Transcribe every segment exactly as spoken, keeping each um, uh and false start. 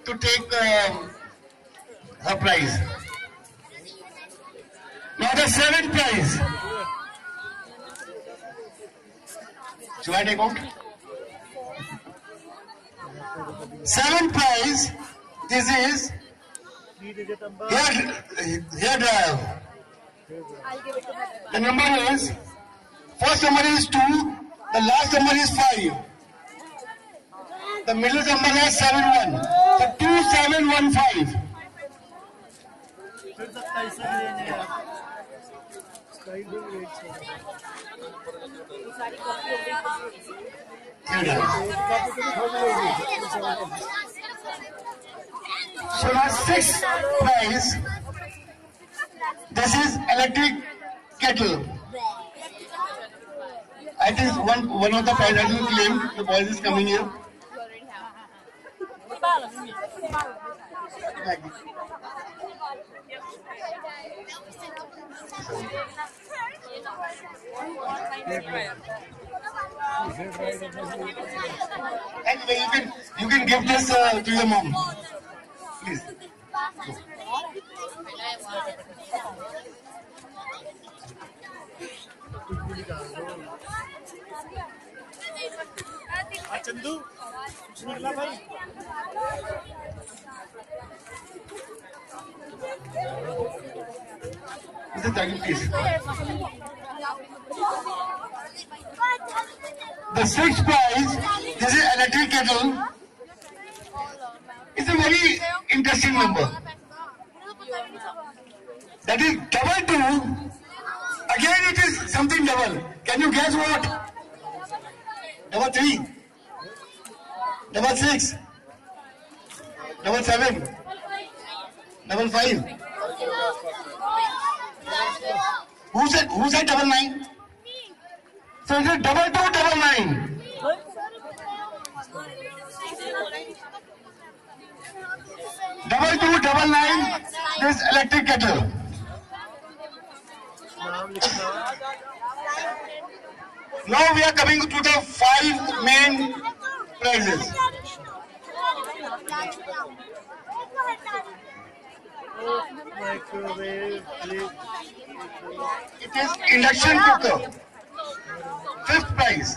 to take um, her prize. Now the seventh prize. Should I take out? Seventh prize. This is hair, hair dryer. The number is, first number is two, the last number is five. The middle number is seven one. So two seven one five. So now sixth prize. This is electric kettle. I think one one of the prize has been claimed. The boys is coming here. Anyway, you can you can give this uh, to your mom, please. Chandu निकला भाई Mr. Jaggi, please. The sixth prize, this is electric kettle. It's a very interesting number. That is double two. Again, it is something double. Can you guess what? Double three. Double six. Double seven. Double five. Who said who said double nine? So it is double two, double nine. Double two, double nine. This electric kettle. Now we are coming to the five main prizes. It is induction cooker. Fifth prize.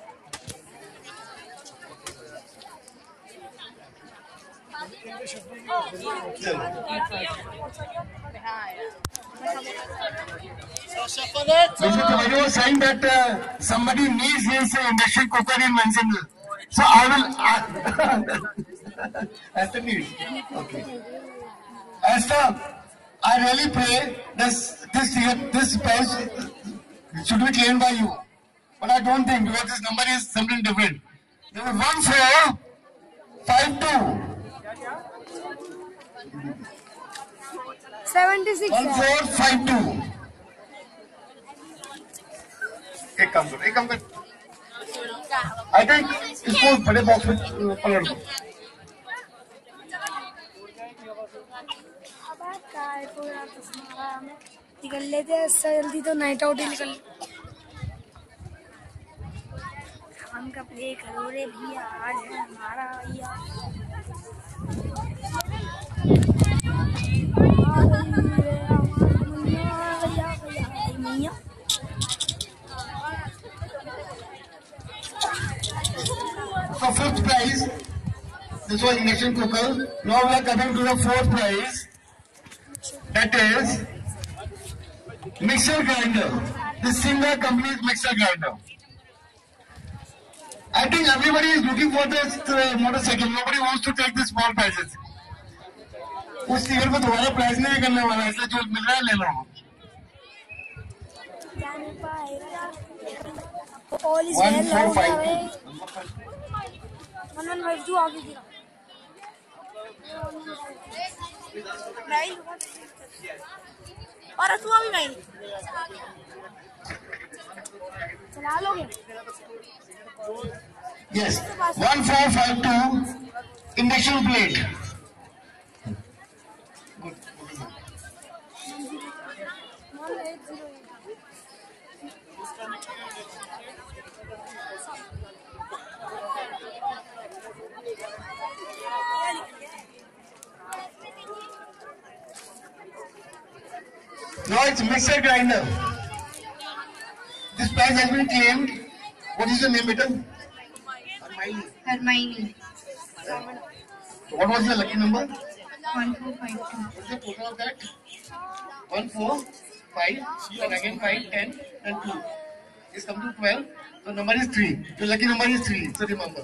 Basically, I was saying that uh, somebody needs his uh, induction cooker in Mansingal. So I will. Uh, as the need. Okay. Esther, I really pray this this year this prize should be claimed by you, but I don't think because this number is something different. There is one four five two. seventy-six. One four five two. एक काम करो, एक काम कर. I think इसको बड़े box में पलट दो. निकल लेते हैं जल्दी तो नाइट आउट ही निकल हम का प्ले करो रे भैया आज है हमारा भैया So fifth prize, this was induction cooker. Now we are coming to the fourth prize. That is mixer grinder. This single company's mixer grinder. I think everybody is looking for this uh, motorcycle. Nobody wants to take the small prizes. उस year में दोबारा prize नहीं करने वाला है, इसलिए जो मिल रहा है ले लो. One four five. One one five two आगे गिरा. और तू अभी नहीं चला लोगे. Yes, one four five two induction plate. Good. Now it's mixer grinder. This prize has been claimed. What is your name, beta? Hermione. What was your lucky number? One four five two. What's the total of that? One, four, five, and again five, ten, and two. It's come to twelve. The number is three. Your lucky number is three. So remember.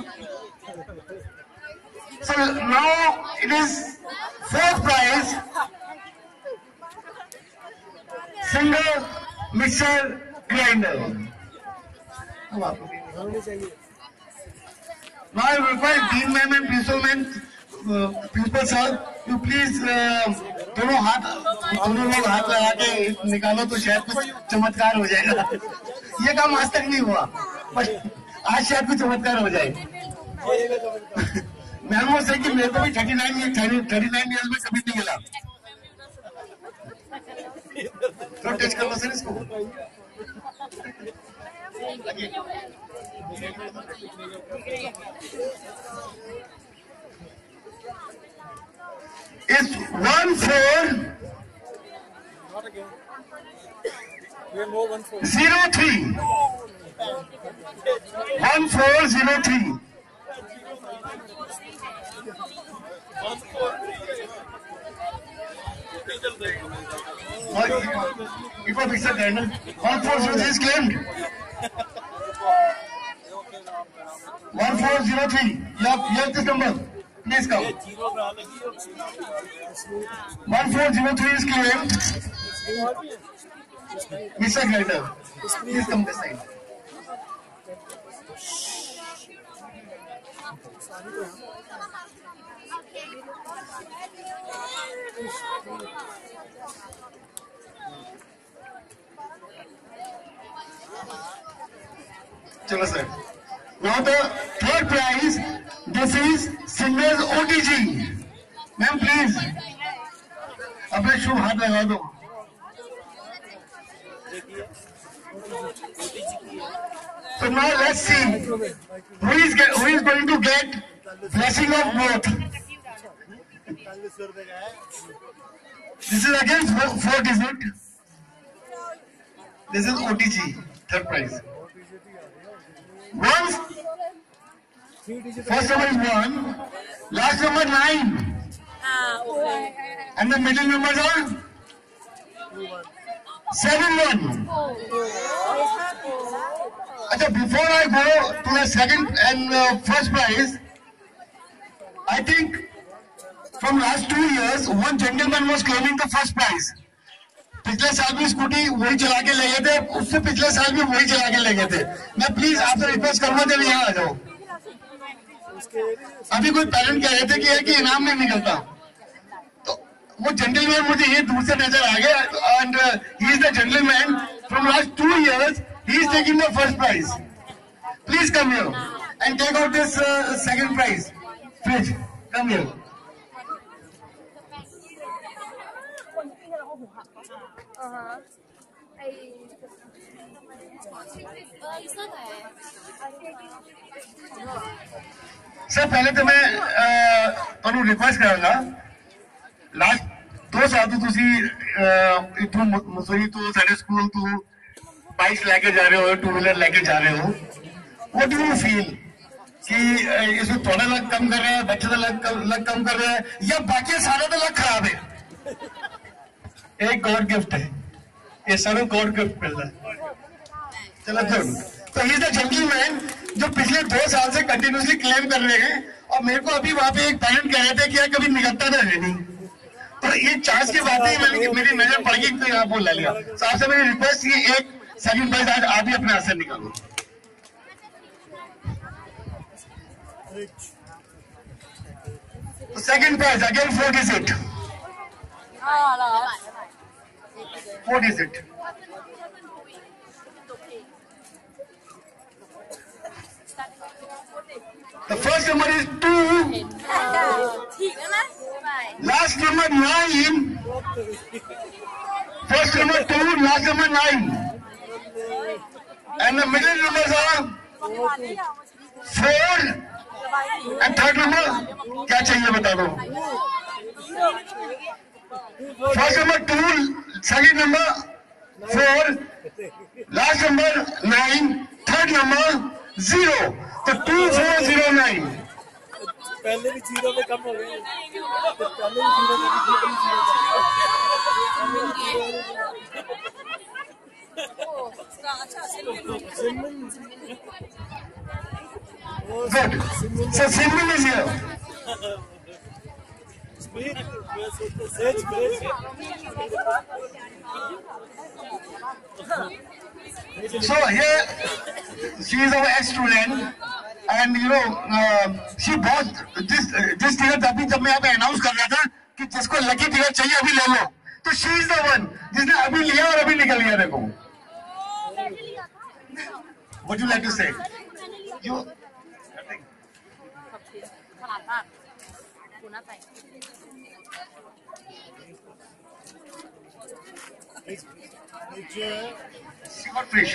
So now it is fourth prize. Single mixer grinder. Now I request Dean Ma'am and Principal Ma'am, uh, Principal Sir, you please uh, दोनों हाथ दोनों लोग हाथ लगा के निकालो तो शायद कुछ चमत्कार हो जाएगा. ये काम आज तक नहीं हुआ, पर आज शायद कुछ चमत्कार हो जाए. मैम वो सही कि मेरे को भी thirty nine thirty nine years में कभी नहीं मिला. तो टच कर लो सर इसको. It's one four zero three. One four zero three. It was mixer grinder. One four zero three is claimed. One four zero three. You have, you have this number. Please come. One four zero three is claimed. Mixer grinder. Please come this side. Chalo sir. Now the third prize. This is Singer's O T G. Ma'am, please. अपने शुभ हाथ लगा दो. So now let's see who is get, who is going to get blessing of both. This is again four, four digit. This is O T G, third prize. Once, first number is one, last number nine, and the middle numbers are seven one. Okay, before I go to the second and uh, first prize, I think from last two years, one gentleman was claiming the first prize. पिछले साल भी scooty वही चला के ले गए थे, उससे पिछले साल भी वही चला के ले गए थे. मैं प्लीज आपसे रिक्वेस्ट करूंगा जब यहाँ आ जाओ. अभी कोई पेरेंट कह रहे थे कि है कि इनाम नहीं निकलता, तो वो जेंटलमैन मुझे ये दूर से नजर आ गया. And he is the gentleman from last two years. He is taking the first prize. Please come here and take out this second prize. Please come here. Sir पहले तो मैं ਤੁਹਾਨੂੰ ਰਿਕੁਐਸਟ ਕਰਾਂਗਾ, ਲਾਸਟ ਦੋ ਸਾਲ ਤੋਂ ਤੁਸੀਂ ਇਥੋਂ ਮਸੂਰੀ ਤੋਂ ਸਾਡੇ ਸਕੂਲ ਤੋਂ ਬਾਈਕ ਲੈ ਕੇ ਜਾ ਰਹੇ ਹੋ, टू व्हीलर लेके जा रहे हो. व्हाट डू यू फील कि इसमें थोड़ा लग कम कर रहा है, बच्चे का लग लग कम कर रहा है, या बाकी सारा तो लग खराब है? एक गॉड गिफ्ट है ये, सारा गॉड गिफ्ट मिल रहा है. चलो गुड. तो ही इज द जेंटलमैन जो पिछले दो साल से कंटिन्यूसली क्लेम कर रहे हैं. और मेरे को अभी वहां पे एक पेरेंट कह रहे थे कि यार कभी निकलता तो है नहीं, तो ये चांस की बात है. मैंने मेरी नजर पड़ गई तो यहाँ बोल ले लिया. तो आपसे मेरी रिक्वेस्ट ये एक सेकंड प्राइज आज आप ही अपने हाथ से निकालो. तो second prize again four digit. Four digit. The first number is two. Last number nine. First number two, last number nine. And the middle numbers are four. And third number क्या चाहिए बता दो. First number two, second number four, last number nine, third number zero. So two four zero nine. पहले भी zero में कम हो गए पहले भी जीरो में Good. So Simran is here. Sage great. So here she is our ex-student. And you know, uh, she bought this this ticket अभी जब मैं यहाँ पे announce कर रहा था कि जिसको lucky ticket चाहिए अभी ले लो, तो she is the one जिसने अभी लिया और अभी निकल गया देखो. What do you like to say? You. She got fish.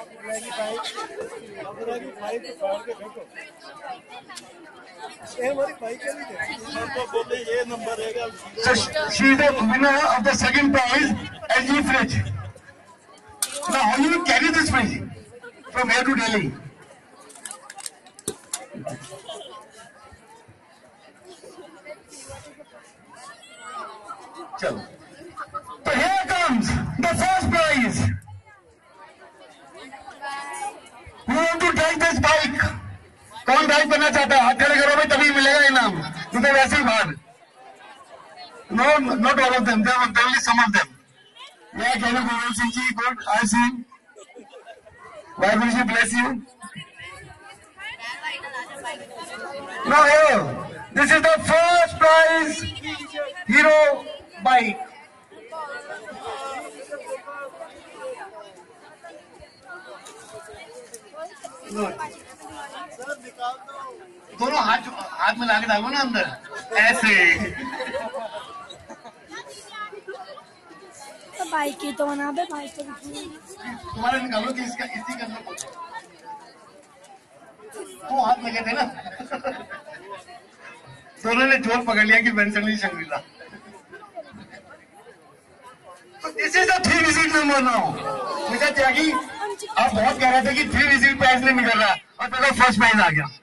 So she is the winner of the second prize, L G fridge. Now how you will carry this fridge from here to Delhi? Chalo. So here comes the first prize. Who want to take this bike? कौन drive करना चाहता है? हाथ खड़े करो भाई, तभी मिलेगा इनाम. नहीं तो वैसे ही बाहर. No, not all of them. There are only some of them. Yeah, Kevin Govind Singh ji, good. I see. Why will she bless you? No, here. This is the first prize. Hero bike. दोनों हाथ हाथ में लाके डालो ना अंदर ऐसे. तो बाइक की तो बना दे, बाइक तो तुम्हारे निकालो कि इसका इसी के अंदर पहुंचे. वो हाथ लगे थे ना. दोनों ने जोर पकड़ लिया कि वेंसली शंग्रीला. तो this is the three visit number now. मुझे त्यागी आप बहुत कह रहे थे कि थ्री विजिट प्राइज नहीं मिल रहा और तेरा फर्स्ट प्राइज आ गया.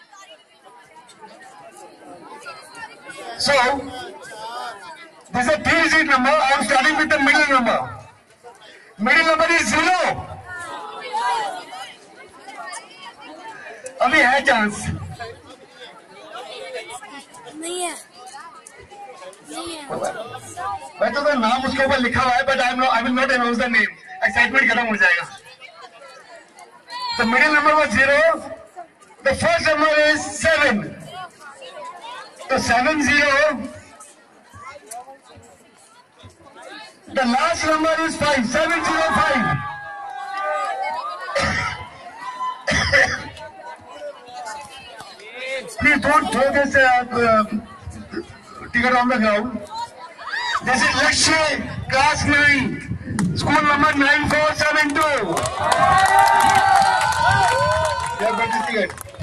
So, this is a three-digit number. I am starting with the middle number. Middle number is zero. अभी है चांस. नहीं है, नहीं है. वैसे तो नाम उसके ऊपर लिखा हुआ है, but I am I will not announce the name. Excitement खत्म हो जाएगा. The middle number was zero. The first number is seven. So seven zero. The last number is five. Seven zero five. Please don't throw this uh, uh, ticket on the ground. This is Lakshya, class nine, school number nine four seven two. You have got this ticket.